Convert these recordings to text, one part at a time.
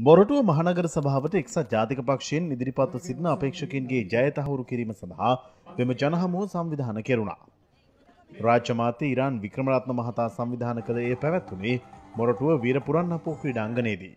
මොරටුව මහනගර සභාවට එක්සත් ජාතික පක්ෂයෙන් ඉදිරිපත්ව සිටින අපේක්ෂකයන්ගේ ජය තහවුරු කිරීම සඳහා මෙම ජනහමුව සංවිධානය කෙරුණා. රාජ්‍ය මාත්‍ය ඉරාන් වික්‍රමරත්න මහතා සංවිධානය කළ එය පැවැත්වුණේ මොරටුව වීරපුරන්නපෝ ක්‍රීඩාංගණයේදී.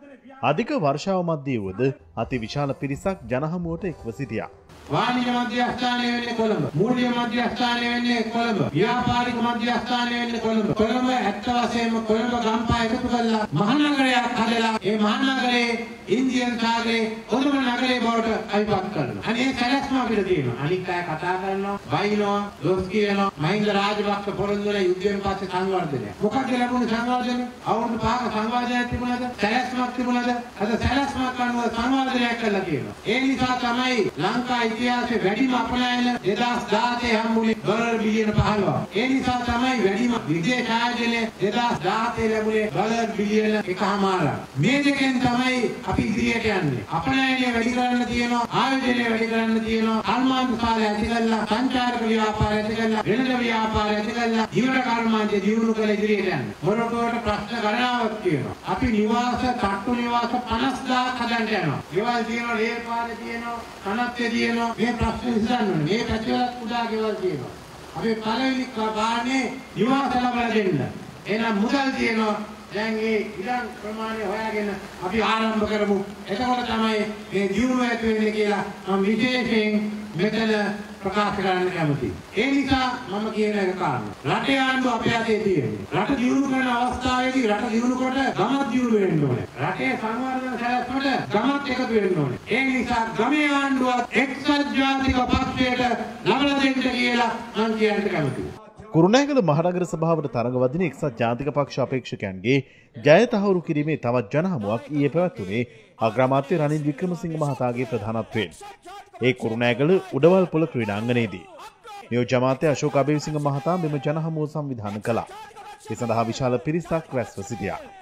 අධික වර්ෂාව මැදදී වුවද අති විශාල පිරිසක් ජනහමුවට එක්ව සිටියා. වාණිජ මධ්‍යස්ථානය වෙන්නේ කොළඹ. මූල්‍ය මධ්‍යස්ථානය වෙන්නේ කොළඹ. ව්‍යාපාරික මධ්‍යස්ථානය වෙන්නේ කොළඹ. කොළඹ ඇත්ත වශයෙන්ම කොළඹ ගම්පහ එකතු කරලා මහනගරයක් හදලා ඒ මහනගරේ ඉන්දියන් සාගරේ කොළඹ නගරේ බවට අයිපත් කරනවා. අනේ සැලැස්ම අපිට තියෙනවා. අනික් අය කතා කරනවා, බයිනවා, දොස් කියනවා. මහින්ද රාජපක්ෂ පොරොන්දුන යුද්ධයෙන් පස්සේ සංවර්ධනය. මොකක්ද ලැබුණේ සංවර්ධනය? අවුරුදු 5ක සංවර්ධනයක් තිබුණාද? සැලැස්මක් තිබුණාද? අද සැලැස්මක් අනුව සංවර්ධනයක් කළා කියනවා. ඒ නිසා තමයි ලංකා ඉතිහාසයේ වැඩිම අපනයන 2016 හම්බුනේ ඩොලර් බිලියන 15. ඒ නිසා තමයි වැඩිම විදේශ ආයතනයේ 2016 ලැබුණේ ඩොලර් බිලියන 1.5. මේ දෙකෙන් තමයි අපි ඉදිරියට යන්නේ. අපනයනය වැඩි කරන්න තියෙනවා, ආයෝජනය වැඩි කරන්න තියෙනවා, කර්මාන්ත ශාලා ඇති කරලා, සංචාරක ව්‍යාපාර ඇති කරලා, වෙළඳ ව්‍යාපාර ඇති කරලා, ජීවන කර්මාන්තය දියුණු කරලා ඉදිරියට යන්නේ. මොරටුවට ප්‍රශ්න ගණනාවක් තියෙනවා. අපි නිවාස, තට්ටු නිවාස 50000ක් හදන්න යනවා. ගෙවල් තියෙනවා, රේල් පාරේ තියෙනවා, කනත්තේ තියෙනවා. මේ ප්‍රශ්න විසඳන්න මේ පැතිවලත් උදා ගෙවල් තියෙනවා. අපි පළවෙනි ගානේ නිවාස ලබා දෙන්න. එහෙනම් මුදල් තියෙනවා. දැන් මේ ඉඩම් ප්‍රමාණය හොයාගෙන අපි ආරම්භ කරමු. එතකොට තමයි මේ දියුණුව ඇති වෙන්නේ කියලා මම විශේෂයෙන් මෙතන ප්‍රකාශ කරන්න කැමතියි. ඒ නිසා මම කියන එක කාරණා. රටේ ආණ්ඩුව අපේ අතේ තියෙන්නේ. රට දියුණු කරන අවස්ථාවේදී රට දියුණු කොට ගමත් දියුණු වෙන්න ඕනේ. රටේ සංවර්ධන සැලැස්මට ගමත් එකතු වෙන්න ඕනේ. ඒ නිසා ගමේ ආණ්ඩුවත් එක්සත් ජාතික පක්ෂයට ලබා දෙන්න කියලා මම කියන්න කැමතියි. කුරුණෑගල මහනගර සභාවට තරඟ වදින එක්සත් ජාතික පක්ෂ අපේක්ෂකයන්ගේ ජය තහවුරු කිරීමේ තවත් ජනහමුවක් ඊයේ පැවැත්වුණේ අග්‍රාමාත්‍ය රනිල් වික්‍රමසිංහ මහතාගේ ප්‍රධානත්වයෙන්. ඒ කුරුණෑගල උඩවල්පොළ ක්‍රීඩාංගණයේදී නියෝජ්‍ය අමාත්‍ය අශෝක අබේසිංහ මහතා මෙම ජනහමුව සංවිධානය කළා. ඒ සඳහා විශාල පිරිසක් රැස්ව සිටියා.